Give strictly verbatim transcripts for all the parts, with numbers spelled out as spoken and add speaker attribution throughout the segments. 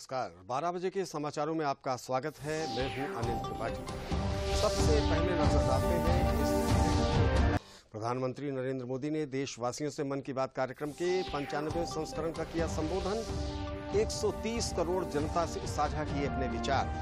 Speaker 1: नमस्कार, बारह बजे के समाचारों में आपका स्वागत है। मैं हूं अनिल त्रिपाठी। सबसे पहले नजर डालते हैं इस प्रधानमंत्री नरेंद्र मोदी ने देशवासियों से मन की बात कार्यक्रम के पंचानवे संस्करण का किया संबोधन। एक सौ तीस करोड़ जनता से साझा किए अपने विचार।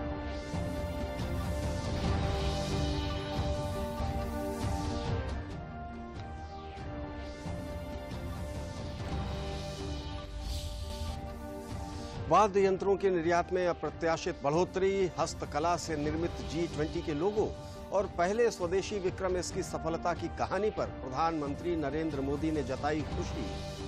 Speaker 1: वाद्य यंत्रों के निर्यात में अप्रत्याशित बढ़ोतरी, हस्तकला से निर्मित जी ट्वेंटी के लोगो और पहले स्वदेशी विक्रम एस की सफलता की कहानी पर प्रधानमंत्री नरेंद्र मोदी ने जताई खुशी।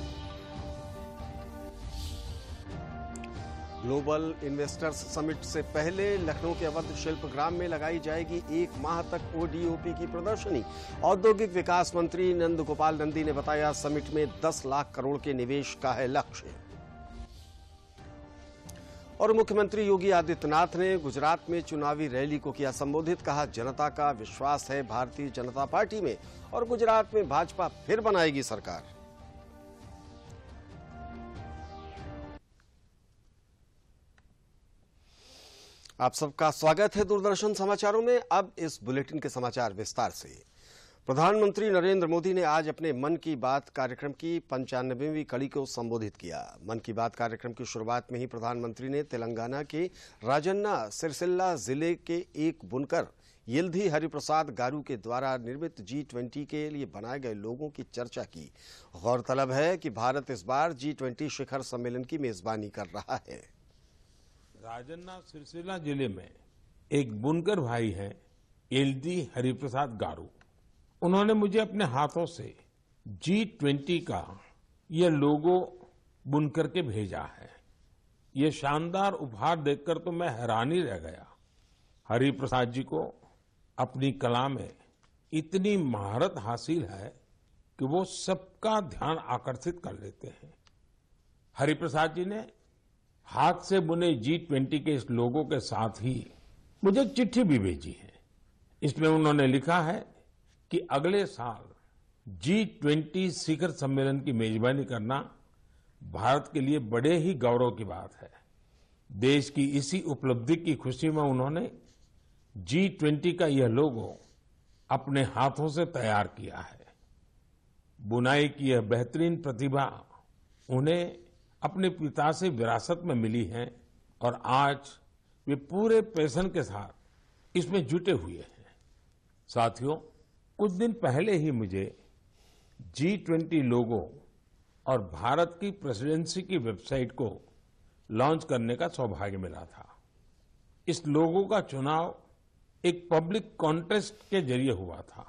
Speaker 1: ग्लोबल इन्वेस्टर्स समिट से पहले लखनऊ के अवध शिल्पग्राम में लगाई जाएगी एक माह तक ओडीओपी की प्रदर्शनी। औद्योगिक विकास मंत्री नंद गोपाल नंदी ने बताया, समिट में दस लाख करोड़ के निवेश का है लक्ष्य। और मुख्यमंत्री योगी आदित्यनाथ ने गुजरात में चुनावी रैली को किया संबोधित। कहा, जनता का विश्वास है भारतीय जनता पार्टी में और गुजरात में भाजपा फिर बनाएगी सरकार। आप सबका स्वागत है दूरदर्शन समाचारों में। अब इस बुलेटिन के समाचार विस्तार से। प्रधानमंत्री नरेंद्र मोदी ने आज अपने मन की बात कार्यक्रम की पंचानवेवीं कड़ी को संबोधित किया। मन की बात कार्यक्रम की शुरुआत में ही प्रधानमंत्री ने तेलंगाना के राजन्ना सिरसिल्ला जिले के एक बुनकर यिल्धी हरिप्रसाद गारू के द्वारा निर्मित जी ट्वेंटी के लिए बनाए गए लोगों की चर्चा की। गौरतलब है कि भारत इस बार जी ट्वेंटी शिखर सम्मेलन की मेजबानी कर रहा है।
Speaker 2: राजन्ना सिरसिल्ला जिले में एक बुनकर भाई हैं यिल्धी हरिप्रसाद गारू। उन्होंने मुझे अपने हाथों से जी ट्वेंटी का यह लोगो बुन करके भेजा है। यह शानदार उपहार देखकर तो मैं हैरान ही रह गया। हरिप्रसाद जी को अपनी कला में इतनी महारत हासिल है कि वो सबका ध्यान आकर्षित कर लेते हैं। हरिप्रसाद जी ने हाथ से बुने जी ट्वेंटी के इस लोगो के साथ ही मुझे एक चिट्ठी भी भेजी है। इसमें उन्होंने लिखा है कि अगले साल जी ट्वेंटी शिखर सम्मेलन की मेजबानी करना भारत के लिए बड़े ही गौरव की बात है। देश की इसी उपलब्धि की खुशी में उन्होंने जी ट्वेंटी का यह लोगो अपने हाथों से तैयार किया है। बुनाई की यह बेहतरीन प्रतिभा उन्हें अपने पिता से विरासत में मिली है और आज वे पूरे पैशन के साथ इसमें जुटे हुए हैं। साथियों, कुछ दिन पहले ही मुझे जी ट्वेंटी लोगो और भारत की प्रेसिडेंसी की वेबसाइट को लॉन्च करने का सौभाग्य मिला था। इस लोगो का चुनाव एक पब्लिक कॉन्टेस्ट के जरिए हुआ था।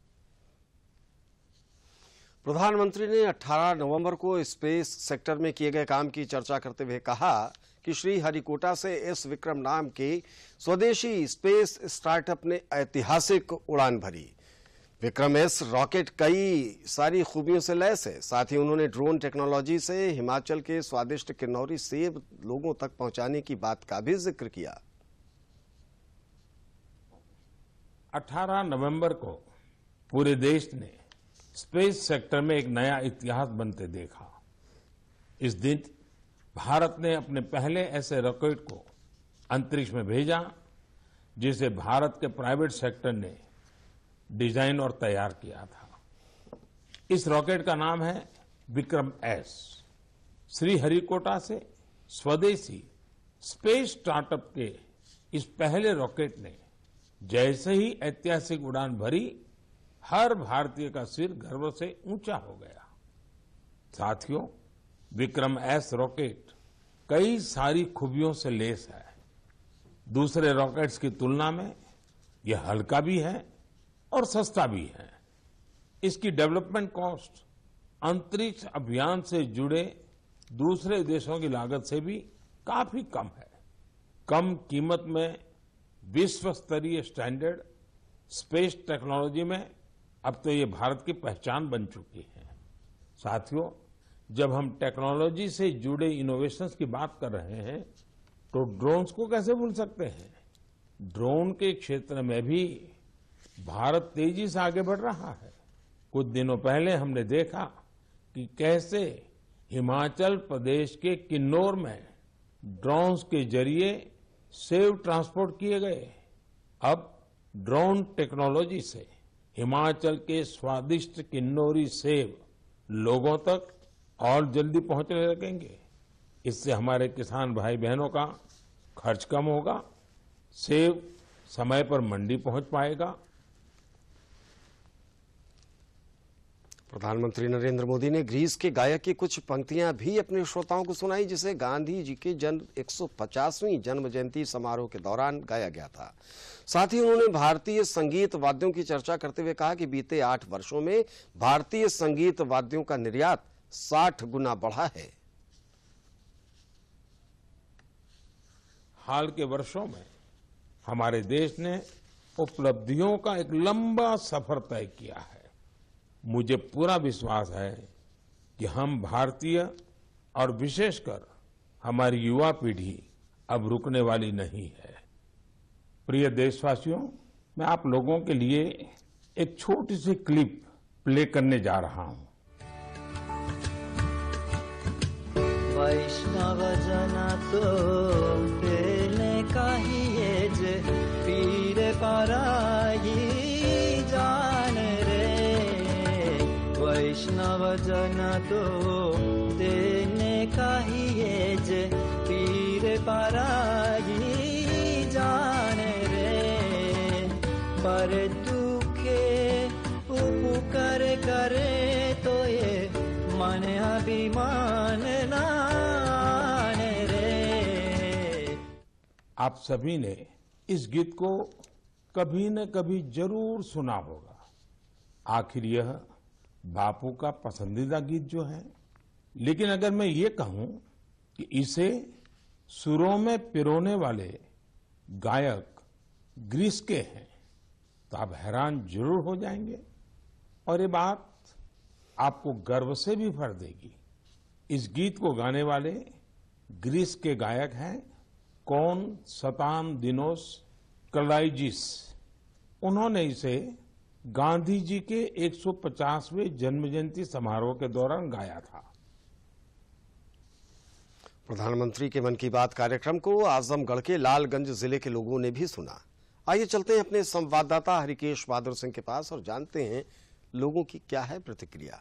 Speaker 1: प्रधानमंत्री ने अठारह नवंबर को स्पेस सेक्टर में किए गए काम की चर्चा करते हुए कहा कि श्री हरिकोटा से एस विक्रम नाम के स्वदेशी स्पेस स्टार्टअप ने ऐतिहासिक उड़ान भरी। विक्रम एस रॉकेट कई सारी खूबियों से लैस है। साथ ही उन्होंने ड्रोन टेक्नोलॉजी से हिमाचल के स्वादिष्ट किन्नौरी सेब लोगों तक पहुंचाने की बात का भी जिक्र किया।
Speaker 2: अठारह नवंबर को पूरे देश ने स्पेस सेक्टर में एक नया इतिहास बनते देखा। इस दिन भारत ने अपने पहले ऐसे रॉकेट को अंतरिक्ष में भेजा जिसे भारत के प्राइवेट सेक्टर ने डिजाइन और तैयार किया था। इस रॉकेट का नाम है विक्रम एस। श्री हरिकोटा से स्वदेशी स्पेस स्टार्टअप के इस पहले रॉकेट ने जैसे ही ऐतिहासिक उड़ान भरी, हर भारतीय का सिर गर्व से ऊंचा हो गया। साथियों, विक्रम एस रॉकेट कई सारी खूबियों से लेस है। दूसरे रॉकेट्स की तुलना में यह हल्का भी है और सस्ता भी है। इसकी डेवलपमेंट कॉस्ट अंतरिक्ष अभियान से जुड़े दूसरे देशों की लागत से भी काफी कम है। कम कीमत में विश्व स्तरीय स्टैंडर्ड स्पेस टेक्नोलॉजी में अब तो ये भारत की पहचान बन चुकी है। साथियों, जब हम टेक्नोलॉजी से जुड़े इनोवेशंस की बात कर रहे हैं तो ड्रोन्स को कैसे भूल सकते हैं। ड्रोन के क्षेत्र में भी भारत तेजी से आगे बढ़ रहा है। कुछ दिनों पहले हमने देखा कि कैसे हिमाचल प्रदेश के किन्नौर में ड्रोन्स के जरिए सेब ट्रांसपोर्ट किए गए। अब ड्रोन टेक्नोलॉजी से हिमाचल के स्वादिष्ट किन्नौरी सेब लोगों तक और जल्दी पहुंचने लगेंगे। इससे हमारे किसान भाई बहनों का खर्च कम होगा, सेब समय पर मंडी पहुंच पाएगा।
Speaker 1: प्रधानमंत्री नरेंद्र मोदी ने ग्रीस के गायक की कुछ पंक्तियां भी अपने श्रोताओं को सुनाई, जिसे गांधी जी के जन्म एक सौ पचासवीं जन्म जयंती समारोह के दौरान गाया गया था। साथ ही उन्होंने भारतीय संगीत वाद्यों की चर्चा करते हुए कहा कि बीते आठ वर्षों में भारतीय संगीत वाद्यों का निर्यात साठ गुना बढ़ा है।
Speaker 2: हाल के वर्षों में हमारे देश ने उपलब्धियों का एक लंबा सफर तय किया है। मुझे पूरा विश्वास है कि हम भारतीय और विशेषकर हमारी युवा पीढ़ी अब रुकने वाली नहीं है। प्रिय देशवासियों, मैं आप लोगों के लिए एक छोटी सी क्लिप प्ले करने जा रहा हूं।
Speaker 3: वैष्णव जना तो तेने काहिए जे पीर पराई जान रे। वैष्णव जना तो तेने काहिए जे पीर पराई जान रे। पर दुखे उपकार करे तो ये मन अभिमान नान रे।
Speaker 2: आप सभी ने इस गीत को कभी न कभी जरूर सुना होगा। आखिर यह बापू का पसंदीदा गीत जो है, लेकिन अगर मैं ये कहूं कि इसे सुरों में पिरोने वाले गायक ग्रीस के हैं तो आप हैरान जरूर हो जाएंगे और ये बात आपको गर्व से भी भर देगी। इस गीत को गाने वाले ग्रीस के गायक हैं कोनस्टांतिनोस कलाइजिस। उन्होंने इसे गांधी जी के एक सौ पचासवें जन्म जयंती समारोह के दौरान गाया था।
Speaker 1: प्रधानमंत्री के मन की बात कार्यक्रम को आजमगढ़ के लालगंज जिले के लोगों ने भी सुना। आइए चलते हैं अपने संवाददाता हरिकेश बहादुर सिंह के पास और जानते हैं लोगों की क्या है प्रतिक्रिया।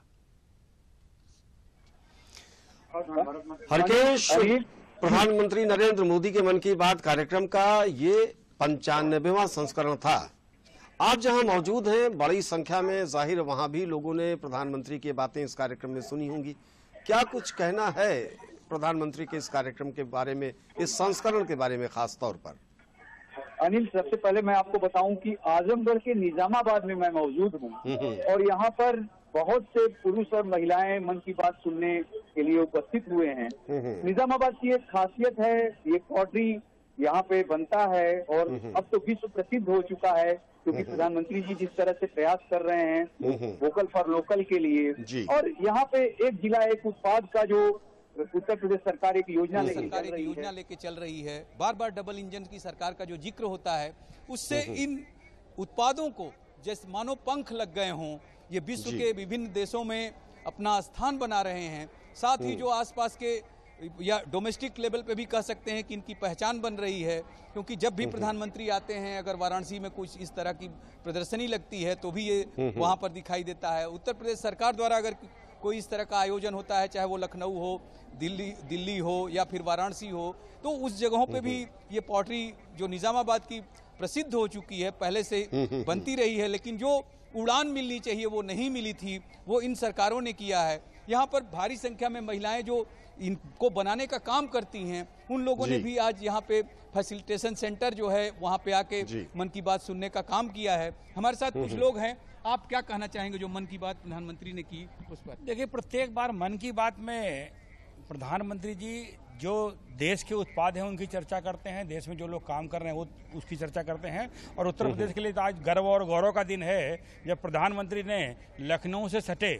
Speaker 1: हरिकेश, प्रधानमंत्री नरेंद्र मोदी के मन की बात कार्यक्रम का ये पंचानबेवां संस्करण था। आप जहां मौजूद हैं, बड़ी संख्या में जाहिर वहां भी लोगों ने प्रधानमंत्री की बातें इस कार्यक्रम में सुनी होंगी। क्या कुछ कहना है प्रधानमंत्री के इस कार्यक्रम के बारे में, इस संस्करण के बारे में खास तौर पर?
Speaker 4: अनिल, सबसे पहले मैं आपको बताऊं कि आजमगढ़ के निजामाबाद में मैं मौजूद हूं और यहाँ पर बहुत से पुरुष और महिलाएं मन की बात सुनने के लिए उपस्थित हुए हैं। निजामाबाद की एक खासियत है, ये पॉटरी यहाँ पे बनता है और अब तो विश्व प्रसिद्ध हो चुका है, क्योंकि प्रधानमंत्री जी जिस तरह से प्रयास कर रहे हैं वोकल फॉर लोकल के लिए। और यहाँ पे एक जिला एक उत्पाद का जो उत्तर प्रदेश सरकार एक योजना
Speaker 5: सरकार एक योजना लेके चल रही है। बार बार डबल इंजन की सरकार का जो जिक्र होता है, उससे इन उत्पादों को जैसे मानो पंख लग गए हों, ये विश्व के विभिन्न देशों में अपना स्थान बना रहे हैं। साथ ही जो आसपास के या डोमेस्टिक लेवल पे भी कह सकते हैं कि इनकी पहचान बन रही है, क्योंकि जब भी प्रधानमंत्री आते हैं, अगर वाराणसी में कुछ इस तरह की प्रदर्शनी लगती है तो भी ये वहां पर दिखाई देता है। उत्तर प्रदेश सरकार द्वारा अगर कोई इस तरह का आयोजन होता है, चाहे वो लखनऊ हो, दिल्ली दिल्ली हो या फिर वाराणसी हो, तो उस जगहों पे भी ये पॉटरी जो निजामाबाद की प्रसिद्ध हो चुकी है, पहले से बनती रही है, लेकिन जो उड़ान मिलनी चाहिए वो नहीं मिली थी, वो इन सरकारों ने किया है। यहाँ पर भारी संख्या में महिलाएं जो इनको बनाने का काम करती हैं, उन लोगों ने भी आज यहाँ पे फैसिलिटेशन सेंटर जो है वहाँ पे आके मन की बात सुनने का काम किया है। हमारे साथ कुछ लोग हैं, आप क्या कहना चाहेंगे जो मन की बात प्रधानमंत्री ने की उस पर?
Speaker 6: देखिए, प्रत्येक बार मन की बात में प्रधानमंत्री जी जो देश के उत्पाद हैं उनकी चर्चा करते हैं, देश में जो लोग काम कर रहे हैं वो उसकी चर्चा करते हैं। और उत्तर प्रदेश के लिए तो आज गर्व और गौरव का दिन है जब प्रधानमंत्री ने लखनऊ से सटे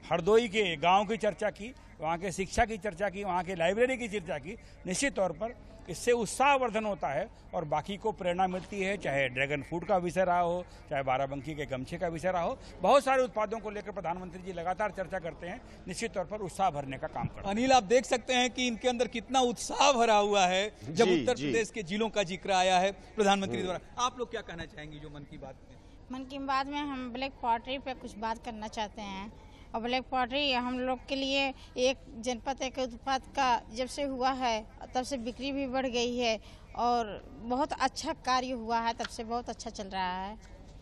Speaker 6: हरदोई के गांव की चर्चा की, वहाँ के शिक्षा की चर्चा की, वहाँ के लाइब्रेरी की चर्चा की। निश्चित तौर पर इससे उत्साहवर्धन होता है और बाकी को प्रेरणा मिलती है, चाहे ड्रैगन फ्रूट का विषय रहा हो, चाहे बाराबंकी के गमछे का विषय रहा हो। बहुत सारे उत्पादों को लेकर प्रधानमंत्री जी लगातार चर्चा करते हैं, निश्चित तौर पर उत्साह भरने का काम करते हैं।
Speaker 5: अनिल, आप देख सकते हैं कि इनके अंदर कितना उत्साह भरा हुआ है जब
Speaker 1: जी,
Speaker 5: उत्तर
Speaker 1: जी।
Speaker 5: प्रदेश के जिलों का जिक्र आया है प्रधानमंत्री द्वारा। आप लोग क्या कहना चाहेंगे जो मन की बात में?
Speaker 7: मन की बात में हम ब्लैक पॉटरी पे कुछ बात करना चाहते हैं। और ब्लैक पॉटरी हम लोग के लिए एक जनपद एक उत्पाद का जब से हुआ है तब से बिक्री भी बढ़ गई है और बहुत अच्छा कार्य हुआ है, तब से बहुत अच्छा चल रहा है।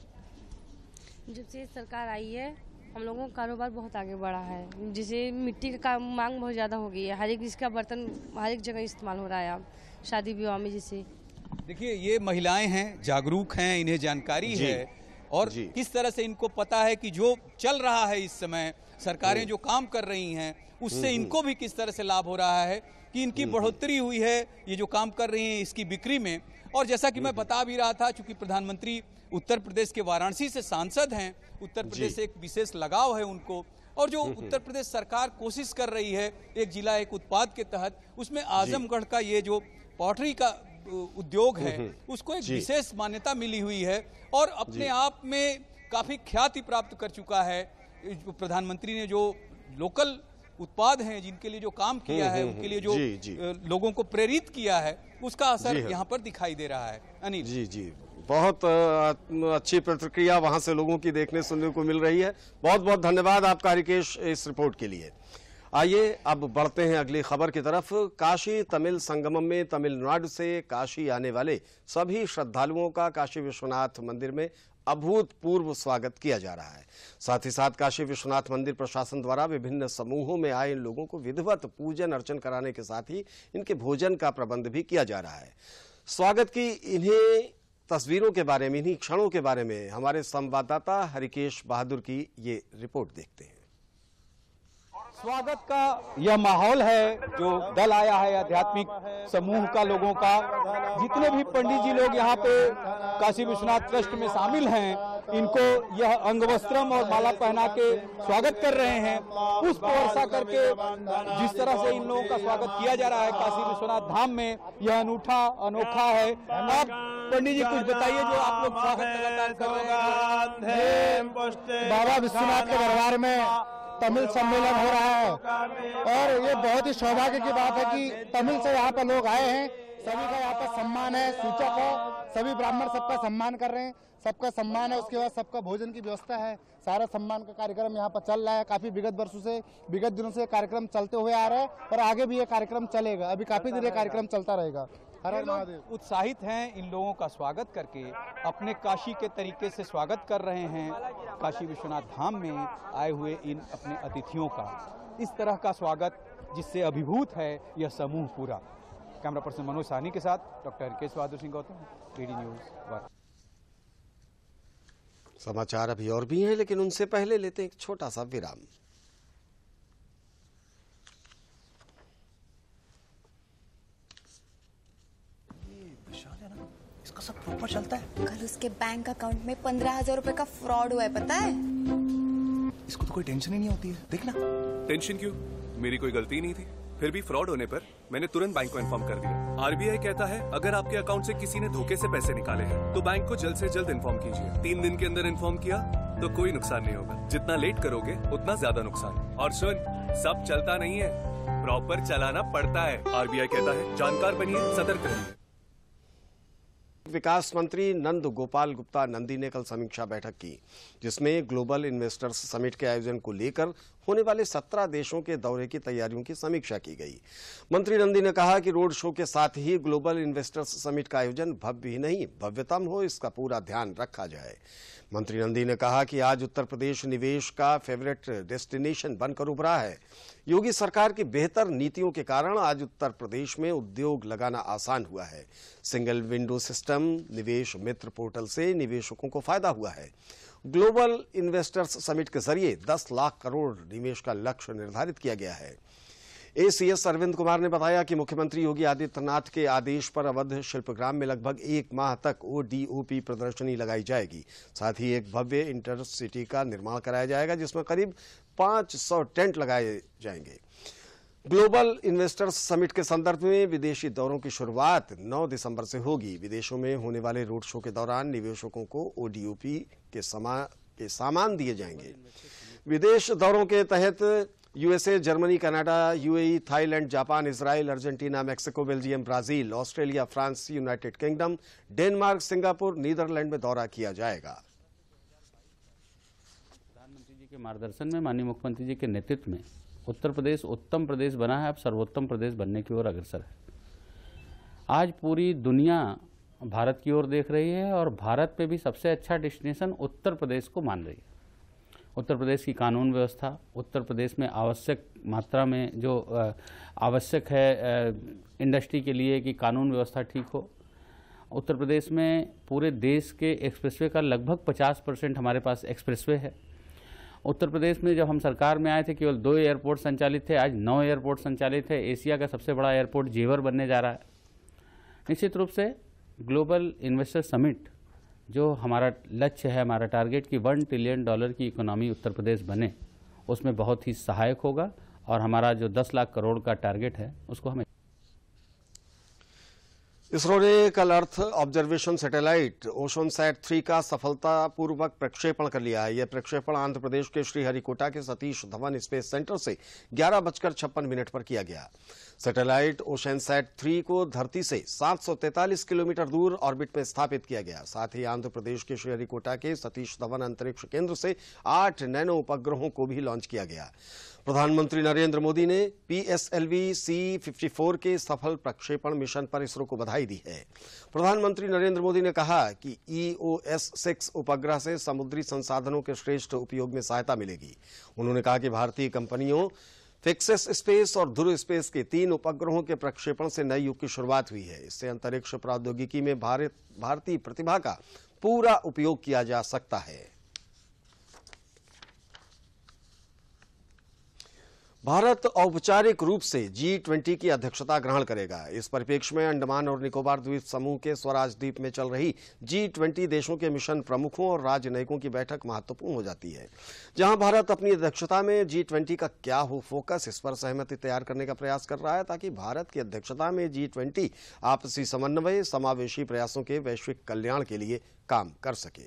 Speaker 8: जब से सरकार आई है हम लोगों का कारोबार बहुत आगे बढ़ा है, जिसे मिट्टी का मांग बहुत ज़्यादा हो गई है। हर एक इसका बर्तन हर एक जगह इस्तेमाल हो रहा है अब शादी विवाह में। जिसे
Speaker 5: देखिए, ये महिलाएं हैं, जागरूक हैं, इन्हें जानकारी है और किस तरह से इनको पता है कि जो चल रहा है इस समय, सरकारें जो काम कर रही हैं उससे इनको भी किस तरह से लाभ हो रहा है, कि इनकी बढ़ोतरी हुई है ये जो काम कर रही हैं इसकी बिक्री में। और जैसा कि मैं बता भी रहा था, चूंकि प्रधानमंत्री उत्तर प्रदेश के वाराणसी से सांसद हैं, उत्तर प्रदेश से एक विशेष लगाव है उनको। और जो उत्तर प्रदेश सरकार कोशिश कर रही है एक जिला एक उत्पाद के तहत, उसमें आजमगढ़ का ये जो पॉटरी का उद्योग है उसको एक विशेष मान्यता मिली हुई है और अपने आप में काफी ख्याति प्राप्त कर चुका है। प्रधानमंत्री ने जो लोकल उत्पाद हैं जिनके लिए जो काम किया है, उनके लिए जो जी, जी। लोगों को प्रेरित किया है, उसका असर यहाँ पर दिखाई दे रहा है। अनिल
Speaker 1: जी जी, बहुत अच्छी प्रतिक्रिया वहां से लोगों की देखने सुनने को मिल रही है। बहुत बहुत धन्यवाद आपका हरिकेश इस रिपोर्ट के लिए। आइए अब बढ़ते हैं अगली खबर की तरफ। काशी तमिल संगमम में तमिलनाडु से काशी आने वाले सभी श्रद्धालुओं का काशी विश्वनाथ मंदिर में अभूतपूर्व स्वागत किया जा रहा है। साथ ही साथ काशी विश्वनाथ मंदिर प्रशासन द्वारा विभिन्न समूहों में आए इन लोगों को विधिवत पूजन अर्चन कराने के साथ ही इनके भोजन का प्रबंध भी किया जा रहा है। स्वागत की इन्हीं तस्वीरों के बारे में, इन्हीं क्षणों के बारे में हमारे संवाददाता हरिकेश बहादुर की ये रिपोर्ट देखते हैं।
Speaker 5: स्वागत का यह माहौल है जो दल आया है आध्यात्मिक समूह का, लोगों का। जितने भी पंडित जी लोग यहाँ पे काशी विश्वनाथ ट्रस्ट में शामिल हैं, इनको यह अंगवस्त्रम और माला पहना के स्वागत कर रहे हैं। पुष्प वर्षा करके जिस तरह से इन लोगों का स्वागत किया जा रहा है काशी विश्वनाथ धाम में, यह अनूठा अनोखा है। आप पंडित जी कुछ बताइए, जो आप लोग स्वागत लगातार कर रहे हैं।
Speaker 9: बाबा विश्वनाथ के दरबार में तमिल सम्मेलन हो रहा है और ये बहुत ही सौभाग्य की बात है कि तमिल से यहाँ पर लोग आए हैं। सभी का यहाँ पर सम्मान है, सूचक है, सभी ब्राह्मण सबका सम्मान कर रहे हैं, सबका सम्मान है। उसके बाद सबका भोजन की व्यवस्था है, सारा सम्मान का कार्यक्रम यहाँ पर चल रहा है। काफी विगत वर्षों से, विगत दिनों से कार्यक्रम चलते हुए आ रहा है और आगे भी ये कार्यक्रम चलेगा। अभी काफी देर ये कार्यक्रम चलता रहेगा। हर हर महादेव।
Speaker 5: उत्साहित हैं इन लोगों का स्वागत करके, अपने काशी के तरीके से स्वागत कर रहे हैं काशी विश्वनाथ धाम में आए हुए इन अपने अतिथियों का। इस तरह का स्वागत जिससे अभिभूत है यह समूह पूरा। कैमरा पर्सन मनोज साहनी के साथ doctor Harikesh Bahadur Singh Gautam, DD news.
Speaker 1: समाचार अभी और भी हैं, लेकिन उनसे पहले लेते हैं एक छोटा सा विराम।
Speaker 10: इसका सब प्रॉपर चलता है।
Speaker 11: कल उसके बैंक अकाउंट में पंद्रह हजार रूपए का फ्रॉड हुआ है, पता है?
Speaker 10: इसको तो कोई टेंशन ही नहीं होती है, देखना।
Speaker 12: टेंशन क्यों? मेरी कोई गलती नहीं थी। फिर भी फ्रॉड होने पर मैंने तुरंत बैंक को इन्फॉर्म कर दिया। आरबीआई कहता है अगर आपके अकाउंट से किसी ने धोखे से पैसे निकाले हैं तो बैंक को जल्द से जल्द इन्फॉर्म कीजिए। तीन दिन के अंदर इन्फॉर्म किया तो कोई नुकसान नहीं होगा। जितना लेट करोगे उतना ज्यादा नुकसान। और सुन, सब चलता नहीं है, प्रॉपर चलाना पड़ता है। आरबीआई कहता है जानकार बनिए, सतर्क रहिए।
Speaker 1: विकास मंत्री नंद गोपाल गुप्ता नंदी ने कल समीक्षा बैठक की, जिसमें ग्लोबल इन्वेस्टर्स समिट के आयोजन को लेकर होने वाले सत्रह देशों के दौरे की तैयारियों की समीक्षा की गई। मंत्री नंदी ने कहा कि रोड शो के साथ ही ग्लोबल इन्वेस्टर्स समिट का आयोजन भव्य ही नहीं भव्यतम हो, इसका पूरा ध्यान रखा जाए। मंत्री नंदी ने कहा कि आज उत्तर प्रदेश निवेश का फेवरेट डेस्टिनेशन बनकर उभरा है। योगी सरकार की बेहतर नीतियों के कारण आज उत्तर प्रदेश में उद्योग लगाना आसान हुआ है। सिंगल विंडो सिस्टम, निवेश मित्र पोर्टल से निवेशकों को फायदा हुआ है। ग्लोबल इन्वेस्टर्स समिट के जरिए दस लाख करोड़ निवेश का लक्ष्य निर्धारित किया गया है। एसीएस अरविंद कुमार ने बताया कि मुख्यमंत्री योगी आदित्यनाथ के आदेश पर अवध शिल्पग्राम में लगभग एक माह तक ओडीओपी प्रदर्शनी लगाई जाएगी। साथ ही एक भव्य इंटरसिटी का निर्माण कराया जाएगा, जिसमें करीब पाँच सौ टेंट लगाए जाएंगे। ग्लोबल इन्वेस्टर्स समिट के संदर्भ में विदेशी दौरों की शुरुआत नौ दिसंबर से होगी। विदेशों में होने वाले रोड शो के दौरान निवेशकों को ओडीओपी के, समा, के सामान दिए जाएंगे। विदेश दौरों के तहत USA, Germany, Canada, UAE, Thailand, Japan, Israel, Argentina, Mexico, Belgium, Brazil, Australia, France, United Kingdom, Denmark, Singapore, Netherland में दौरा किया जाएगा।
Speaker 13: प्रधानमंत्री जी के मार्गदर्शन में, माननीय मुख्यमंत्री जी के नेतृत्व में उत्तर प्रदेश उत्तम प्रदेश बना है, अब सर्वोत्तम प्रदेश बनने की ओर अग्रसर है। आज पूरी दुनिया भारत की ओर देख रही है और भारत पे भी सबसे अच्छा डेस्टिनेशन उत्तर प्रदेश को मान रही है। उत्तर प्रदेश की कानून व्यवस्था, उत्तर प्रदेश में आवश्यक मात्रा में जो आवश्यक है इंडस्ट्री के लिए कि कानून व्यवस्था ठीक हो। उत्तर प्रदेश में पूरे देश के एक्सप्रेसवे का लगभग पचास परसेंट हमारे पास एक्सप्रेसवे है। उत्तर प्रदेश में जब हम सरकार में आए थे केवल दो एयरपोर्ट संचालित थे, आज नौ एयरपोर्ट संचालित है। एशिया का सबसे बड़ा एयरपोर्ट जेवर बनने जा रहा है। निश्चित रूप से ग्लोबल इन्वेस्टर समिट जो हमारा लक्ष्य है, हमारा टारगेट कि वन ट्रिलियन डॉलर की इकोनॉमी उत्तर प्रदेश बने, उसमें बहुत ही सहायक होगा और हमारा जो दस लाख करोड़ का टारगेट है उसको हमें।
Speaker 1: इसरो ने कल earth observation satellite Oceansat three का सफलतापूर्वक प्रक्षेपण कर लिया है। यह प्रक्षेपण आंध्र प्रदेश के श्रीहरिकोटा के सतीश धवन स्पेस सेंटर से ग्यारह बजकर छप्पन मिनट पर किया गया। सैटेलाइट ओशनसैट थ्री को धरती से सात सौ तैंतालीस किलोमीटर दूर ऑर्बिट में स्थापित किया गया। साथ ही आंध्र प्रदेश के श्रीहरिकोटा के सतीश धवन अंतरिक्ष केंद्र से आठ नैनो उपग्रहों को भी लॉन्च किया गया। प्रधानमंत्री नरेंद्र मोदी ने पीएसएलवी सी फिफ्टी फोर के सफल प्रक्षेपण मिशन पर इसरो को बधाई दी है। प्रधानमंत्री नरेंद्र मोदी ने कहा कि ईओएस सिक्स उपग्रह से समुद्री संसाधनों के श्रेष्ठ उपयोग में सहायता मिलेगी। उन्होंने कहा कि भारतीय कंपनियों फिक्सेस स्पेस और ध्रुव स्पेस के तीन उपग्रहों के प्रक्षेपण से नए युग की शुरुआत हुई है। इससे अंतरिक्ष प्रौद्योगिकी में भारत भारतीय प्रतिभा का पूरा उपयोग किया जा सकता है। भारत औपचारिक रूप से जी ट्वेंटी की अध्यक्षता ग्रहण करेगा। इस परिप्रेक्ष्य में अंडमान और निकोबार द्वीप समूह के स्वराज द्वीप में चल रही जी ट्वेंटी देशों के मिशन प्रमुखों और राजनयिकों की बैठक महत्वपूर्ण हो जाती है। जहां भारत अपनी अध्यक्षता में जी ट्वेंटी का क्या हो फोकस, इस पर सहमति तैयार करने का प्रयास कर रहा है ताकि भारत की अध्यक्षता में जी ट्वेंटी आपसी समन्वय, समावेशी प्रयासों के वैश्विक कल्याण के लिए काम कर सके।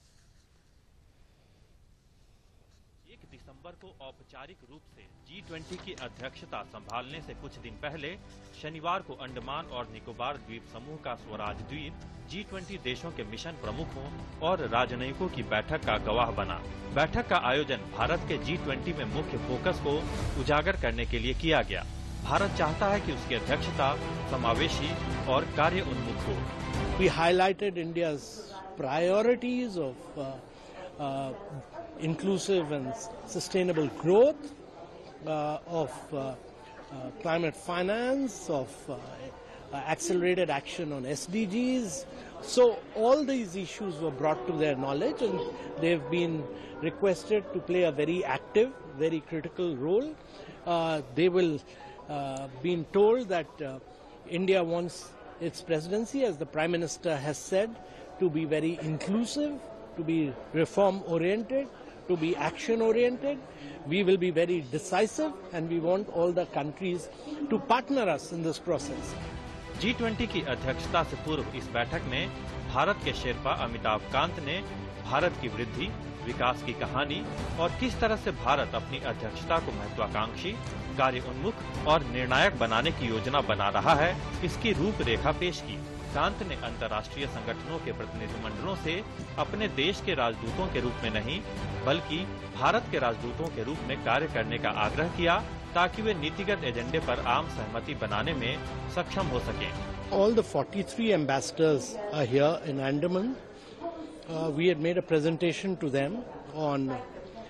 Speaker 14: एक दिसंबर को औपचारिक रूप से जी ट्वेंटी की अध्यक्षता संभालने से कुछ दिन पहले शनिवार को अंडमान और निकोबार द्वीप समूह का स्वराज द्वीप जी ट्वेंटी देशों के मिशन प्रमुखों और राजनयिकों की बैठक का गवाह बना। बैठक का आयोजन भारत के जी ट्वेंटी में मुख्य फोकस को उजागर करने के लिए किया गया। भारत चाहता है कि उसकी अध्यक्षता समावेशी और कार्य उन्मुख हो।
Speaker 15: We highlighted India's priorities of uh, uh, inclusive and sustainable growth, uh, of uh, uh, climate finance, of uh, uh, accelerated action on S D Gs. So all these issues were brought to their knowledge and they've been requested to play a very active, very critical role. Uh, they will uh, been told that uh, India wants its presidency, as the Prime Minister has said, to be very inclusive, to be reform-oriented, to be action-oriented. We will be very decisive and we want all the countries to partner us in this process.
Speaker 14: G twenty की अध्यक्षता से पूर्व इस बैठक में भारत के शेरपा अमिताभ कांत ने भारत की वृद्धि, विकास की कहानी और किस तरह से भारत अपनी अध्यक्षता को महत्वाकांक्षी, कार्य उन्मुख और निर्णायक बनाने की योजना बना रहा है, इसकी रूपरेखा पेश की। कांत ने अंतर्राष्ट्रीय संगठनों के प्रतिनिधिमंडलों से अपने देश के राजदूतों के रूप में नहीं बल्कि भारत के राजदूतों के रूप में कार्य करने का आग्रह किया ताकि वे नीतिगत एजेंडे पर आम सहमति बनाने में सक्षम हो सकें।
Speaker 15: All the forty-three ambassadors are here in Andaman. Uh, we had made a presentation to them on uh,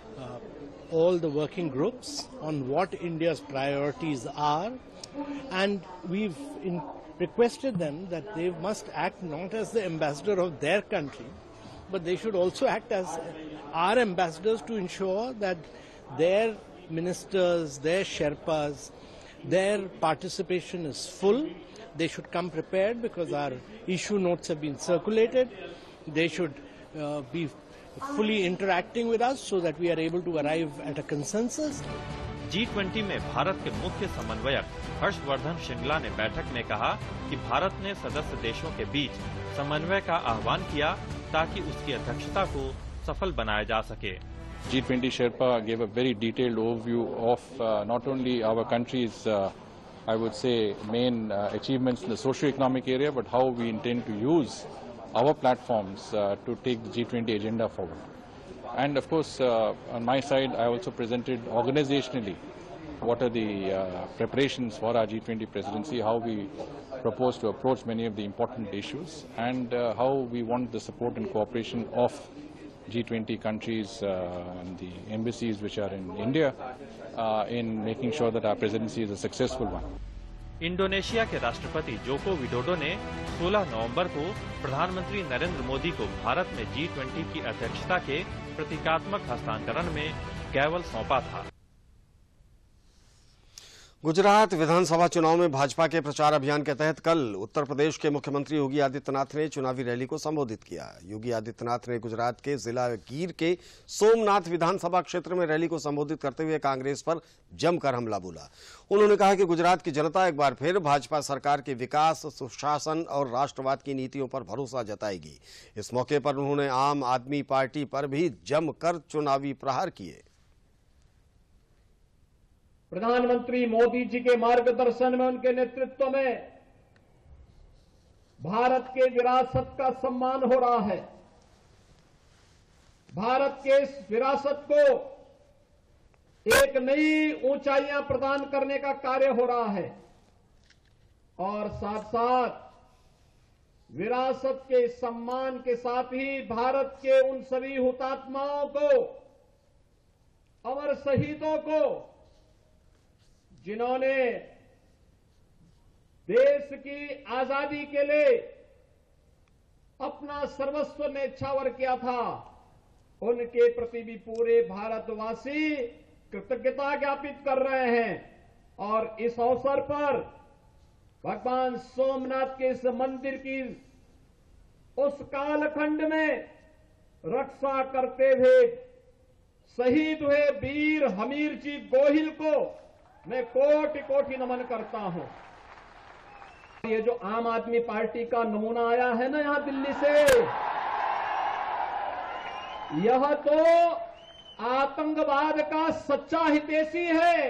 Speaker 15: all the working groups, on what India's priorities are, and we've in requested them that they must act not as the ambassador of their country, but they should also act as our ambassadors to ensure that their ministers, their Sherpas, their participation is full. They should come prepared because our issue notes have been circulated. They should uh, be fully interacting with us so that we are able to arrive at a consensus.
Speaker 14: G twenty में भारत के मुख्य समन्वयक हर्षवर्धन श्रृंगला ने बैठक में कहा कि भारत ने सदस्य देशों के बीच समन्वय का आह्वान किया ताकि उसकी अध्यक्षता को सफल बनाया जा सके।
Speaker 16: G twenty Sherpa gave a very detailed overview of uh, not only our country's, uh, I would say, main uh, achievements in the socio-economic area, but how we intend to use our platforms uh, to take the G twenty agenda forward. And of course, uh, on my side, I also presented organizationally what are the uh, preparations for our G twenty presidency, how we propose to approach many of the important issues, and uh, how we want the support and cooperation of G twenty countries uh, and the embassies which are in India uh, in making sure that our presidency is a successful one.
Speaker 14: Indonesia के राष्ट्रपति Joko Widodo ने सोलह नवंबर को प्रधानमंत्री नरेंद्र मोदी को भारत में जी twenty की अध्यक्षता के प्रतीकात्मक हस्तांतरण में गैवल सौंपा था।
Speaker 1: गुजरात विधानसभा चुनाव में भाजपा के प्रचार अभियान के तहत कल उत्तर प्रदेश के मुख्यमंत्री योगी आदित्यनाथ ने चुनावी रैली को संबोधित किया। योगी आदित्यनाथ ने गुजरात के जिला गीर के सोमनाथ विधानसभा क्षेत्र में रैली को संबोधित करते हुए कांग्रेस पर जमकर हमला बोला। उन्होंने कहा कि गुजरात की जनता एक बार फिर भाजपा सरकार के विकास, सुशासन और राष्ट्रवाद की नीतियों पर भरोसा जताएगी। इस मौके पर उन्होंने आम आदमी पार्टी पर भी जमकर चुनावी प्रहार किए।
Speaker 17: प्रधानमंत्री मोदी जी के मार्गदर्शन में, उनके नेतृत्व में भारत के विरासत का सम्मान हो रहा है। भारत के इस विरासत को एक नई ऊंचाइयां प्रदान करने का कार्य हो रहा है और साथ साथ विरासत के सम्मान के साथ ही भारत के उन सभी हुतात्माओं को, अमर शहीदों को, जिन्होंने देश की आजादी के लिए अपना सर्वस्व न्यौछावर किया था, उनके प्रति भी पूरे भारतवासी कृतज्ञता ज्ञापित कर रहे हैं। और इस अवसर पर भगवान सोमनाथ के इस मंदिर की उस कालखंड में रक्षा करते हुए शहीद हुए वीर हमीर जी गोहिल को मैं कोटि कोटि नमन करता हूं। ये जो आम आदमी पार्टी का नमूना आया है ना यहां दिल्ली से, यह तो आतंकवाद का सच्चा हितैषी है।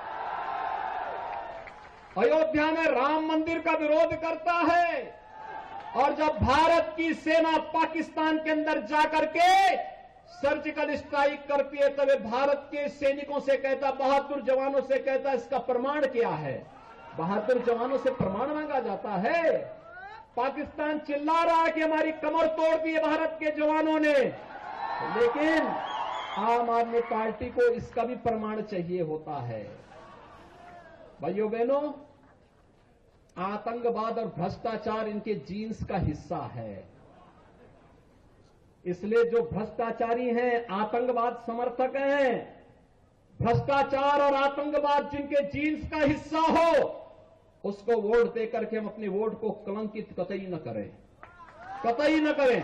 Speaker 17: अयोध्या में राम मंदिर का विरोध करता है और जब भारत की सेना पाकिस्तान के अंदर जाकर के सर्जिकल स्ट्राइक करती है तब भारत के सैनिकों से कहता, बहादुर जवानों से कहता, इसका प्रमाण क्या है? बहादुर जवानों से प्रमाण मांगा जाता है। पाकिस्तान चिल्ला रहा है कि हमारी कमर तोड़ दी है भारत के जवानों ने, लेकिन आम आदमी पार्टी को इसका भी प्रमाण चाहिए होता है। भाइयों बहनों, आतंकवाद और भ्रष्टाचार इनके जीन्स का हिस्सा है। इसलिए जो भ्रष्टाचारी हैं, आतंकवाद समर्थक हैं, भ्रष्टाचार और आतंकवाद जिनके जीन्स का हिस्सा हो, उसको वोट देकर के हम अपने वोट को कलंकित कतई न करें, कतई न करें।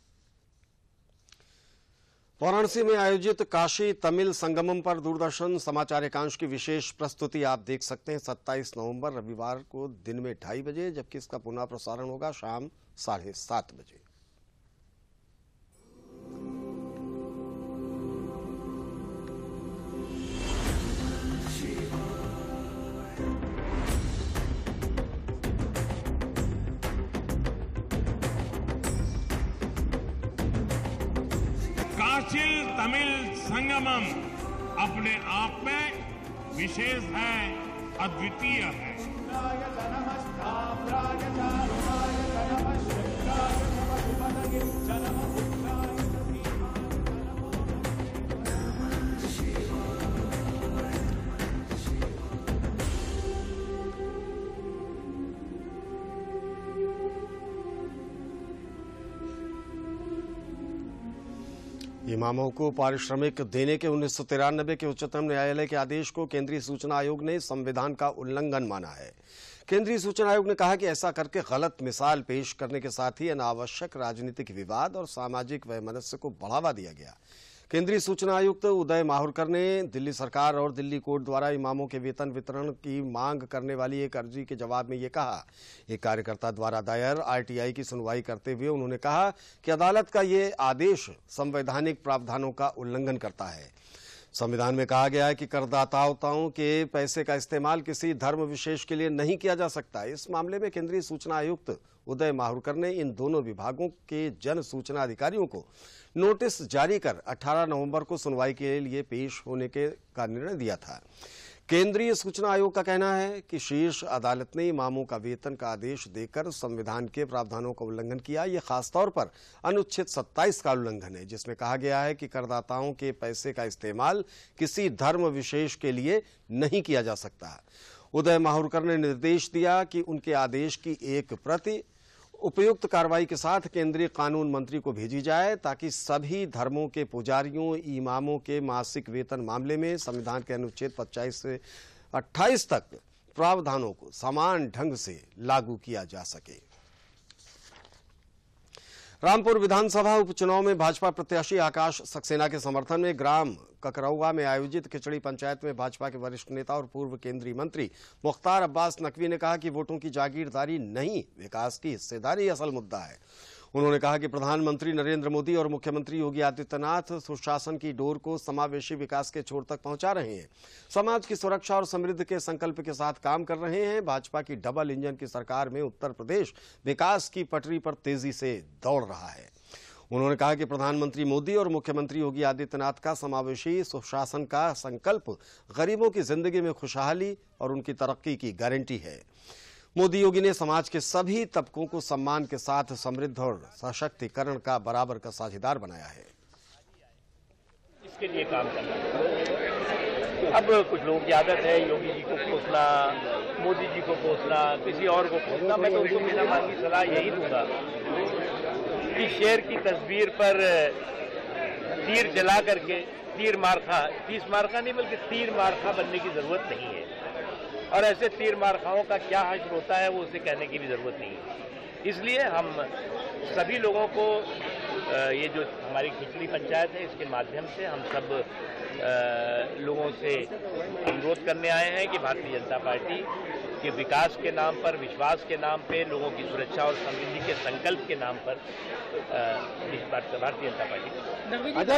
Speaker 1: वाराणसी में आयोजित काशी तमिल संगमम पर दूरदर्शन समाचार एकांश की विशेष प्रस्तुति आप देख सकते हैं सत्ताईस नवंबर रविवार को दिन में ढाई बजे, जबकि इसका पुनः प्रसारण होगा शाम साढ़े सात बजे।
Speaker 18: काशी तमिल संगमम अपने आप में विशेष है, अद्वितीय है।
Speaker 1: इमामों को पारिश्रमिक देने के उन्नीस सौ तिरानबे के उच्चतम न्यायालय के आदेश को केंद्रीय सूचना आयोग ने संविधान का उल्लंघन माना है। केंद्रीय सूचना आयोग ने कहा कि ऐसा करके गलत मिसाल पेश करने के साथ ही अनावश्यक राजनीतिक विवाद और सामाजिक वैमनस्य को बढ़ावा दिया गया। केंद्रीय सूचना आयुक्त उदय माहुरकर ने दिल्ली सरकार और दिल्ली कोर्ट द्वारा इमामों के वेतन वितरण की मांग करने वाली एक अर्जी के जवाब में ये कहा। एक कार्यकर्ता द्वारा दायर आरटीआई की सुनवाई करते हुए उन्होंने कहा कि अदालत का ये आदेश संवैधानिक प्रावधानों का उल्लंघन करता है। संविधान में कहा गया है कि करदाताओं के पैसे का इस्तेमाल किसी धर्म विशेष के लिए नहीं किया जा सकता। इस मामले में केंद्रीय सूचना आयुक्त उदय माहुरकर ने इन दोनों विभागों के जन सूचना अधिकारियों को नोटिस जारी कर अठारह नवंबर को सुनवाई के लिए पेश होने के का निर्णय दिया था। केंद्रीय सूचना आयोग का कहना है कि शीर्ष अदालत ने इमामों का वेतन का आदेश देकर संविधान के प्रावधानों का उल्लंघन किया। यह खासतौर पर अनुच्छेद सत्ताईस का उल्लंघन है, जिसमें कहा गया है कि करदाताओं के पैसे का इस्तेमाल किसी धर्म विशेष के लिए नहीं किया जा सकता। उदय माहुरकर ने निर्देश दिया कि उनके आदेश की एक प्रति उपयुक्त कार्रवाई के साथ केंद्रीय कानून मंत्री को भेजी जाए ताकि सभी धर्मों के पुजारियों इमामों के मासिक वेतन मामले में संविधान के अनुच्छेद पच्चीस से अट्ठाईस तक प्रावधानों को समान ढंग से लागू किया जा सके। रामपुर विधानसभा उपचुनाव में भाजपा प्रत्याशी आकाश सक्सेना के समर्थन में ग्राम ककरौआ में आयोजित खिचड़ी पंचायत में भाजपा के वरिष्ठ नेता और पूर्व केंद्रीय मंत्री मुख्तार अब्बास नकवी ने कहा कि वोटों की जागीरदारी नहीं, विकास की हिस्सेदारी असल मुद्दा है। उन्होंने कहा कि प्रधानमंत्री नरेंद्र मोदी और मुख्यमंत्री योगी आदित्यनाथ सुशासन की डोर को समावेशी विकास के छोर तक पहुंचा रहे हैं, समाज की सुरक्षा और समृद्धि के संकल्प के साथ काम कर रहे हैं। भाजपा की डबल इंजन की सरकार में उत्तर प्रदेश विकास की पटरी पर तेजी से दौड़ रहा है। उन्होंने कहा कि प्रधानमंत्री मोदी और मुख्यमंत्री योगी आदित्यनाथ का समावेशी सुशासन का संकल्प गरीबों की जिंदगी में खुशहाली और उनकी तरक्की की गारंटी है। मोदी योगी ने समाज के सभी तबकों को सम्मान के साथ समृद्ध और सशक्तिकरण का बराबर का साझेदार बनाया है।
Speaker 19: इसके लिए काम करना है। अब कुछ लोगों की आदत है योगी जी को कोसना, मोदी जी को कोसना, किसी और को कोसना। मैं तो उनको बिना मांगी सलाह यही दूंगा कि शेर की तस्वीर पर तीर जला करके तीर मारखा तीस मारखा नहीं बल्कि तीर मारखा बनने की जरूरत नहीं है। और ऐसे तीर मारखाओं का क्या हश्र होता है वो उसे कहने की भी जरूरत नहीं है। इसलिए हम सभी लोगों को ये जो हमारी खिचड़ी पंचायत है इसके माध्यम से हम सब लोगों से अनुरोध करने आए हैं कि भारतीय जनता पार्टी के विकास के नाम पर, विश्वास के नाम पे, लोगों की सुरक्षा और समृद्धि के संकल्प के नाम पर भारतीय जनता पार्टी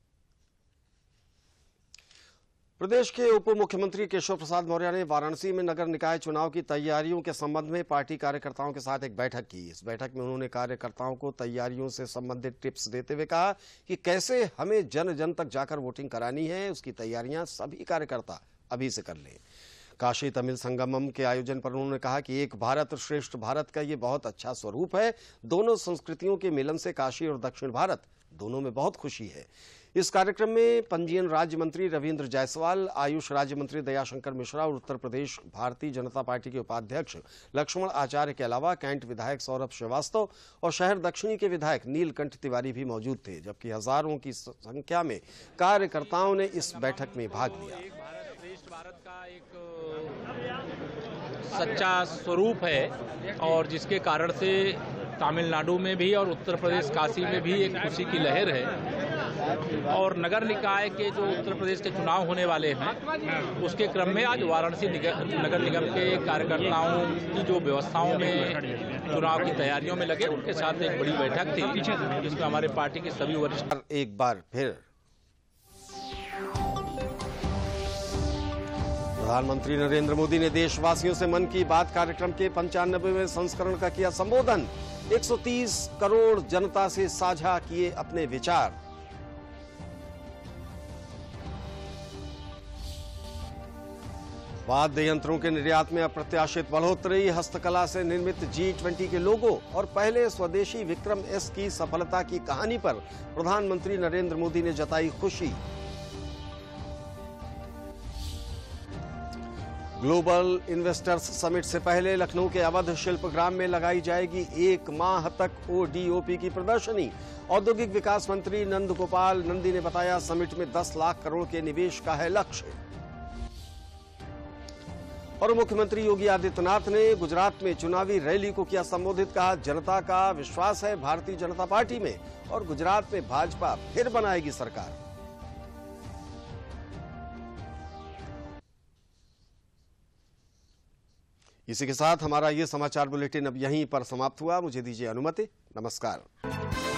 Speaker 1: प्रदेश के उप मुख्यमंत्री केशव प्रसाद मौर्य ने वाराणसी में नगर निकाय चुनाव की तैयारियों के संबंध में पार्टी कार्यकर्ताओं के साथ एक बैठक की। इस बैठक में उन्होंने कार्यकर्ताओं को तैयारियों से संबंधित टिप्स देते हुए कहा कि कैसे हमें जन जन तक जाकर वोटिंग करानी है, उसकी तैयारियां सभी कार्यकर्ता अभी से कर लें। काशी तमिल संगमम के आयोजन पर उन्होंने कहा कि एक भारत श्रेष्ठ भारत का ये बहुत अच्छा स्वरूप है। दोनों संस्कृतियों के मिलन से काशी और दक्षिण भारत दोनों में बहुत खुशी है। इस कार्यक्रम में पंजीयन राज्य मंत्री रविंद्र जायसवाल, आयुष राज्य मंत्री दयाशंकर मिश्रा और उत्तर प्रदेश भारतीय जनता पार्टी के उपाध्यक्ष लक्ष्मण आचार्य के अलावा कैंट विधायक सौरभ श्रीवास्तव और शहर दक्षिणी के विधायक नीलकंठ तिवारी भी मौजूद थे, जबकि हजारों की संख्या में कार्यकर्ताओं ने इस बैठक में भाग लिया।
Speaker 20: भारत का एक सच्चा स्वरूप है और जिसके कारण से तमिलनाडु में भी और उत्तर प्रदेश काशी में भी एक खुशी की लहर है। और नगर निकाय के जो उत्तर प्रदेश के चुनाव होने वाले हैं उसके क्रम में आज वाराणसी नगर निगम के कार्यकर्ताओं की जो व्यवस्थाओं में चुनाव की तैयारियों में लगे उनके साथ एक बड़ी बैठक थी जिसमें हमारे पार्टी के सभी वरिष्ठ
Speaker 1: एक बार फिर प्रधानमंत्री नरेंद्र मोदी ने देशवासियों से मन की बात कार्यक्रम के पंचानबेवें संस्करण का किया संबोधन। एक सौ तीस करोड़ जनता से साझा किए अपने विचार। वाद्य यंत्रों के निर्यात में अप्रत्याशित बढ़ोतरी, हस्तकला से निर्मित जी ट्वेंटी के लोगो और पहले स्वदेशी विक्रम एस की सफलता की कहानी पर प्रधानमंत्री नरेंद्र मोदी ने जताई खुशी। ग्लोबल इन्वेस्टर्स समिट से पहले लखनऊ के अवध शिल्पग्राम में लगाई जाएगी एक माह तक ओडीओपी की प्रदर्शनी। औद्योगिक विकास मंत्री नंद गोपाल नंदी ने बताया, समिट में दस लाख करोड़ के निवेश का है लक्ष्य। और मुख्यमंत्री योगी आदित्यनाथ ने गुजरात में चुनावी रैली को किया संबोधित। कहा, जनता का विश्वास है भारतीय जनता पार्टी में और गुजरात में भाजपा फिर बनाएगी सरकार। इसी के साथ हमारा ये समाचार बुलेटिन अब यहीं पर समाप्त हुआ। मुझे दीजिए अनुमति। नमस्कार।